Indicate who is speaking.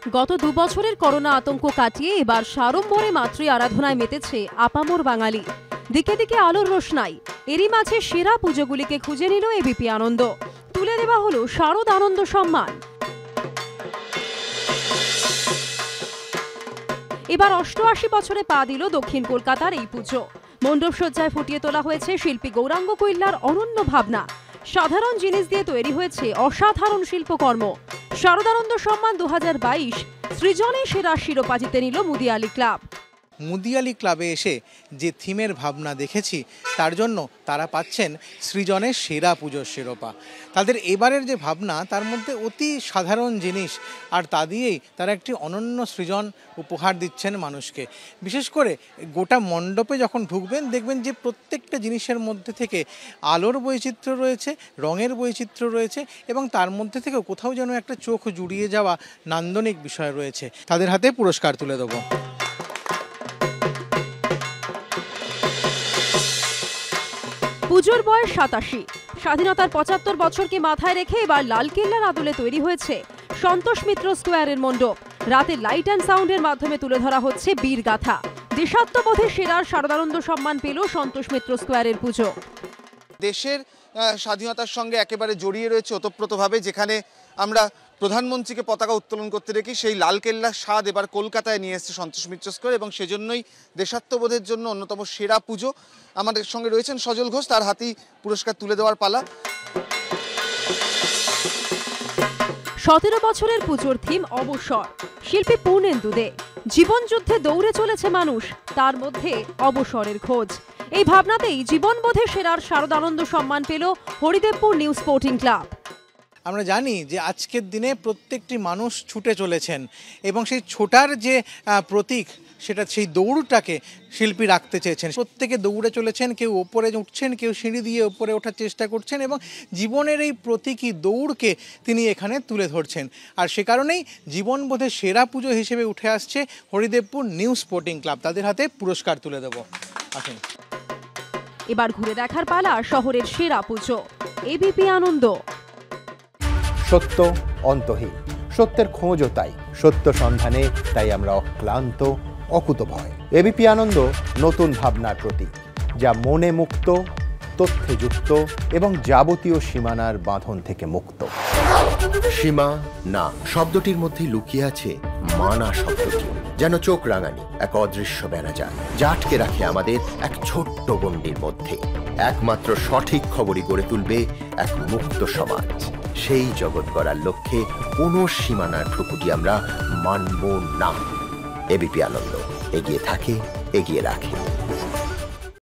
Speaker 1: গত 2 বছরের করোনা আতঙ্ক কাটিয়ে এবার সাড়ম্বরে মাতৃ আরাধনায় মেতেছে আপামর বাঙালি। দিকে দিকে আলোর রোশনাই। এরই মাঝে সেরা পুজোগুলিকে খুঁজে নিল এবিপি আনন্দ। তুলে দেওয়া হলো শারদ আনন্দ সম্মান। এবার 88 বছরে পা দিল দক্ষিণ কলকাতার এই পুজো। মণ্ডপসজ্জায় ফুটিয়ে তোলা হয়েছে শিল্পী গৌরাঙ্গ কৈল্লার অনন্য ভাবনা। সাধারণ জিনিস দিয়ে তৈরি হয়েছে অসাধারণ শিল্পকর্ম। শারদানন্দ সম্মান 2022 সৃজনে সেরা শিরোপা জিতে নিল মুদিয়ালি ক্লাব।
Speaker 2: মুদিয়ালি ক্লাবে এসে যে থিমের ভাবনা দেখেছি তার জন্য তারা পাচ্ছেন সৃজনের সেরা পুজোর শিরোপা। তাদের এবারের যে ভাবনা তার মধ্যে অতি সাধারণ জিনিস আর তা দিয়েই তারা একটি অনন্য সৃজন উপহার দিচ্ছেন মানুষকে। বিশেষ করে গোটা মণ্ডপে যখন ঢুকবেন দেখবেন যে প্রত্যেকটা জিনিসের মধ্যে থেকে আলোর বৈচিত্র্য রয়েছে, রঙের বৈচিত্র্য রয়েছে এবং তার মধ্যে থেকেও কোথাও যেন একটা চোখ জুড়িয়ে যাওয়া নান্দনিক বিষয় রয়েছে। তাদের হাতে পুরস্কার তুলে দেবো।
Speaker 1: পুজোর বয়স 87। স্বাধীনতার 75 বছরকে মাথায় রেখে এবার লালকেল্লার আদলে তৈরি হয়েছে সন্তোষ মিত্র স্কোয়ারের মণ্ডপ। রাতে লাইট অ্যান্ড সাউন্ডের মাধ্যমে তুলে ধরা হচ্ছে বীরগাথা। দেশাত্মবোধে সেরার শারদানন্দ সম্মান পেল সন্তোষ মিত্র স্কোয়ারের পুজো।
Speaker 3: দেশের স্বাধীনতার সঙ্গে একেবারে জড়িয়ে রয়েছে ওতপ্রোতভাবে। যেখানে আমরা প্রধানমন্ত্রীকে পতাকা উত্তোলন করতে দেখি, সেই লালকেল্লার স্বাদ এবার কলকাতায় নিয়ে এসেছে সন্তোষ মিত্র স্কোয়ার এবং সেজন্যই দেশাত্মবোধের জন্য অন্যতম সেরা পুজো। আমাদের সঙ্গে রয়েছেন সজল ঘোষ, তার হাতেই পুরস্কার তুলে দেওয়ার পালা।
Speaker 1: 17 বছরের পুজোর থিম অবসর। শিল্পী পূর্ণেন্দু দে। জীবন যুদ্ধে দৌড়ে চলেছে মানুষ, তার মধ্যে অবসরের খোঁজ। এই ভাবনাতেই জীবনবোধে সেরার শারদানন্দ সম্মান পেল হরিদেবপুর নিউ স্পোর্টিং ক্লাব।
Speaker 2: আমরা জানি যে আজকের দিনে প্রত্যেকটি মানুষ ছুটে চলেছেন এবং সেই ছোটার যে প্রতীক সেটা সেই দৌড়টাকে শিল্পী রাখতে চেয়েছেন। প্রত্যেকে দৌড়ে চলেছেন, কেউ ওপরে উঠছেন, কেউ সিঁড়ি দিয়ে ওপরে ওঠার চেষ্টা করছেন এবং জীবনের এই প্রতীকী দৌড়কে তিনি এখানে তুলে ধরছেন। আর সে কারণেই জীবনবোধের সেরা পুজো হিসেবে উঠে আসছে হরিদেবপুর নিউ স্পোর্টিং ক্লাব। তাদের হাতে পুরস্কার তুলে দেব। আসুন
Speaker 1: এবার ঘুরে দেখার পালা শহরের সেরা পুজো। এবিপি আনন্দ।
Speaker 4: সত্য অন্তহীন, সত্যের খোঁজও তাই, সত্য সন্ধানে তাই আমরা অক্লান্ত, অকুতভয়। এবিপি আনন্দ নতুন ভাবনার প্রতীক, যা মনে মুক্ত, তথ্যে যুক্ত এবং যাবতীয় সীমানার বাঁধন থেকে মুক্ত।
Speaker 5: সীমা না শব্দটির মধ্যেই লুকিয়ে আছে মানা শব্দটি, যেন চোখ রাঙানি এক অদৃশ্য বেড়াজাল, যা আটকে রাখে আমাদের এক ছোট্ট গণ্ডির মধ্যে। একমাত্র সঠিক খবরই গড়ে তুলবে এক মুক্ত সমাজ। সেই জগৎ গড়ার লক্ষ্যে কোনো সীমানার ঠুকুটি আমরা মানব না। এবিপি আনন্দ এগিয়ে থাকে, এগিয়ে রাখে।